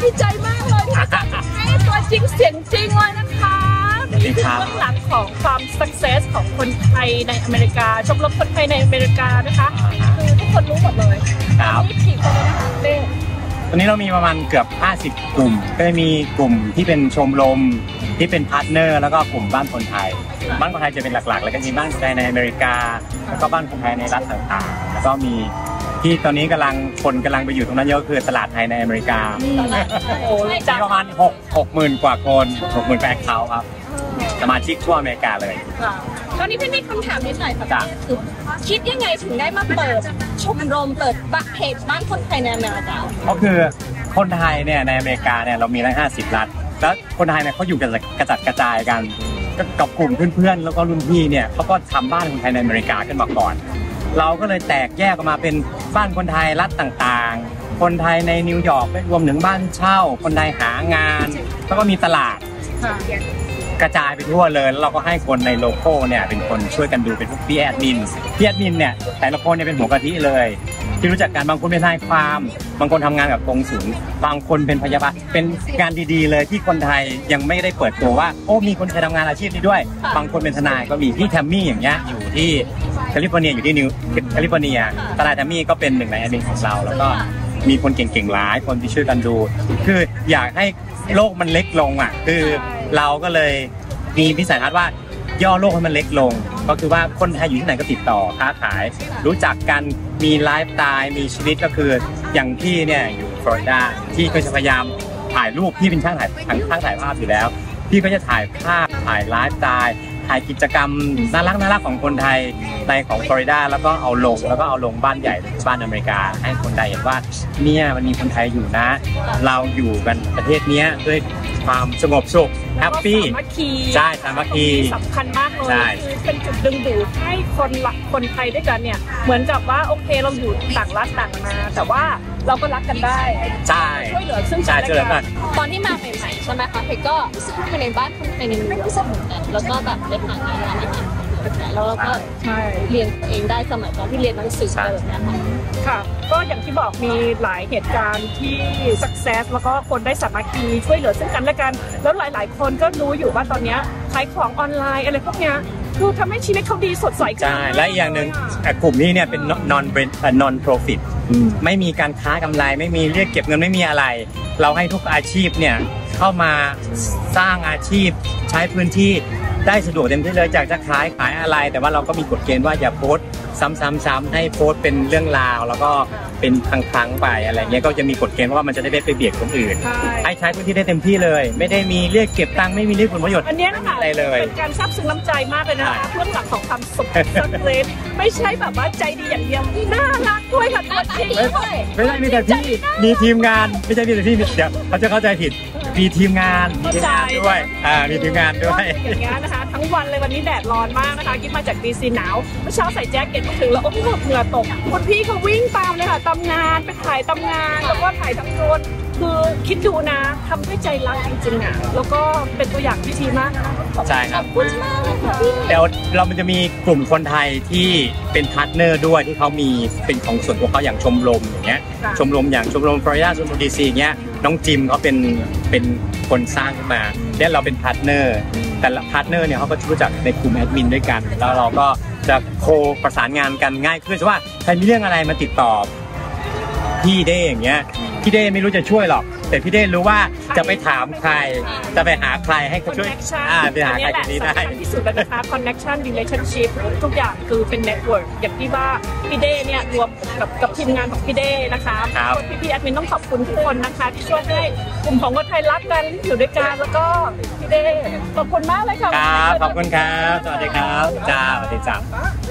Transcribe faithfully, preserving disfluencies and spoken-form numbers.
ดีใจมากเลยที่จะให้ตัวจริงเสียงจริงเลยนะคะนี่คือเบื้องหลังของความ success ของคนไทยในอเมริกาชมรมคนไทยในอเมริกานะคะคือทุกคนรู้หมดเลยครับนี่กี่คนนะคะเล่ตอนนี้เรามีประมาณเกือบห้าสิบกลุ่มก็จะมีกลุ่มที่เป็นชมรมที่เป็นพาร์ทเนอร์แล้วก็กลุ่มบ้านคนไทยบ้านคนไทยจะเป็นหลักๆแล้วก็มีบ้านคนไทยในอเมริกาแล้วก็บ้านคนไทยในรัฐต่างๆแล้วก็มีที่ตอนนี้กำลังคนกำลังไปอยู่ตรงนั้นเยอะคือตลาดไทยในอเมริกาโอ้มีประมาณหกหกหมื่นกว่าคนหกหมื่นแปดเขาครับสมาชิกทั่วอเมริกาเลยตอนนี้พี่มีคำถามนิดหน่อยค่ะคือคิดยังไงถึงได้มาเปิดชมรมเปิดเพจบ้านคนไทยในอเมริกาก็คือคนไทยเนี่ยในอเมริกาเนี่ยเรามีทั้งห้าสิบรัฐแล้วคนไทยเนี่ยเขาอยู่กันกระจัดกระจายกันกับกลุ่มเพื่อนๆแล้วก็รุ่นพี่เนี่ยเขาก็ทำบ้านคนไทยในอเมริกาขึ้นมาก่อนเราก็เลยแตกแยกออกมาเป็นบ้านคนไทยรัฐต่างๆคนไทยในนิวยอร์กรวมถึงบ้านเช่าคนไทยหางานแล้วก็มีตลาดกระจายไปทั่วเลยแล้วเราก็ให้คนในโลโก้เนี่ยเป็นคนช่วยกันดูเป็นพวกพี่แอดมินพี่แอดมินเนี่ยแต่ละคนเนี่ยเป็นหัวกะทิเลยที่รู้จักกันบางคนเป็นทนายความบางคนทำงานกับกงสุลบางคนเป็นพยาบาลเป็นงานดีๆเลยที่คนไทยยังไม่ได้เปิดตัวว่าโอ้มีคนไทยทำงานอาชีพนี้ด้วยบางคนเป็นทนายก็มีพี่แทมมี่อย่างเงี้ยอยู่ที่แคลิฟอร์เนียอยู่ที่นิวแคลิฟอร์เนียทนายแทมมี่ก็เป็นหนึ่งในแอดมินของเราแล้วก็มีคนเก่งๆหลายคนที่ช่วยกันดูคืออยากให้โลกมันเล็กลงอ่ะคือเราก็เลยมีวิสัยทัศน์ว่าย่อโลกให้มันเล็กลงก็คือว่าคนไทยอยู่ที่ไหนก็ติดต่อค้าขายรู้จักกันมีไลฟ์สไตล์มีชีวิตก็คืออย่างพี่เนี่ยอยู่ฟลอริดาที่ก็จะพยายามถ่ายรูปพี่เป็นช่างถ่ายช่างถ่ายภาพอยู่แล้วพี่ก็จะถ่ายภาพถ่ายไลฟ์สไตล์ถ่ายกิจกรรมน่ารักน่ารักของคนไทยในของฟลอริดาแล้วก็เอาลงแล้วก็เอาลงบ้านใหญ่บ้านอเมริกาให้คนไทยเห็นว่าเนี่ยมันมีคนไทยอยู่นะเราอยู่กันประเทศนี้ด้วยความสงบสุขแฮปปี้ใช่สามัคคีสำคัญมากเลยคือเป็นจุดดึงดูดให้คนหลักคนไทยด้วยกันเนี่ยเหมือนกับว่าโอเคเราอยู่ต่างรัฐต่างมาแต่ว่าเราก็รักกันได้ใช่ช่วยเหลือซึ่งกันและกันตอนที่มาใหม่ๆใช่ไหมคะเพก็ไปในบ้านคนไทยในนิวยอร์กแล้วก็แบบได้หางานร้านอาหารแล้วเราก็เรียนเองได้สมัยตอนที่เรียนหนังสือเลยนะคะค่ะก็อย่างที่บอกมีหลายเหตุการณ์ที่ success แล้วก็คนได้สามัคคีช่วยเหลือซึ่งกันและกันแล้วหลายๆคนก็รู้อยู่ว่าตอนนี้ขายของออนไลน์อะไรพวกเนี้ยคือทำให้ชีวิตเขาดีสดใสขึ้นใช่และอีกอย่างหนึ่งกลุ่มนี้เนี่ยเป็น non non profit ไม่มีการค้ากำไรไม่มีเรียกเก็บเงินไม่มีอะไรเราให้ทุกอาชีพเนี่ยเข้ามาสร้างอาชีพใช้พื้นที่ได้สะดวกเต็มที่เลยจากจะขายขายอะไรแต่ว่าเราก็มีกฎเกณฑ์ว่าอย่าโพสต์ซ้ำๆๆให้โพสต์เป็นเรื่องราวแล้วก็เป็นครั้งๆไปอะไรเงี้ยก็จะมีกฎเกณฑ์ว่ามันจะได้ไม่ไปเบียดคนอื่นให้ใช้พื้นที่ได้เต็มที่เลยไม่ได้มีเรียกเก็บตังค์ไม่มีเรียกผลประโยชน์อันนี้นะคะอะไรเลยเป็นการซาบซึ้งน้ำใจมากเลยนะคะเรื่องหลักของความสุขสำเร็จไม่ใช่แบบว่าใจดีอย่างเดียวน่ารักด้วยค่ะตัวจริงด้วยไม่ใช่มีแต่พี่มีทีมงานไม่ใช่มีแต่พี่เดี๋ยวเขาจะเข้าใจผิดมีทีมงานมีทีมงานด้วยอ่ามีทีมงานด้วยอย่างเงี้ยนะคะทั้งวันเลยวันนี้แดดร้อนมากนะคะกิ๊บมาจากดีซีหนาวเมื่อเช้าใส่แจ็คเก็ตมาถึงแล้วโอ้โหเหงื่อตกคนพี่เขาวิ่งตามเลยค่ะตามงานไปถ่ายตามงานแล้วก็ถ่ายทั้งโดรนคือคิดดูนะทำด้วยใจรักจริงๆอ่ะแล้วก็เป็นตัวอย่างที่ดีมากนะใช่ครับขอบคุณมากเลยค่ะเดี๋ยวเรามันจะมีกลุ่มคนไทยที่เป็นพาร์ทเนอร์ด้วยที่เขามีเป็นของส่วนตัวเขาอย่างชมรมอย่างเงี้ยชมรมอย่างชมรมฟลอริดาชมรมดีซีอย่างเงี้ยน้องจิมเขาเป็นเป็นคนสร้างขึ้นมาแล้วเราเป็นพาร์ทเนอร์แต่ละพาร์ทเนอร์เนี่ยเขาก็รู้จักในกลุ่มแอดมินด้วยกันแล้วเราก็จะโคประสานงานกันง่ายขึ้นเพราะว่าใครมีเรื่องอะไรมาติดต่อพี่เด้อย่างเงี้ยพี่เด้ไม่รู้จะช่วยหรอกแต่พี่เด้รู้ว่าจะไปถามใครจะไปหาใครให้เขาช่วยอ่าไปหาใครคนนี้ได้ที่สุดแล้วนะคะ connection relationship ทุกอย่างคือเป็น network อย่างที่ว่าพี่เด้เนี่ยรวมกับกับทีมงานของพี่เด้นะคะพี่พี่แอดมินต้องขอบคุณทุกคนนะคะที่ช่วยให้กลุ่มของคนไทยรักกันอยู่ด้วยกันแล้วก็พี่เด้ขอบคุณมากเลยค่ะครับขอบคุณครับสวัสดีครับจ้าสวัสดีจ้า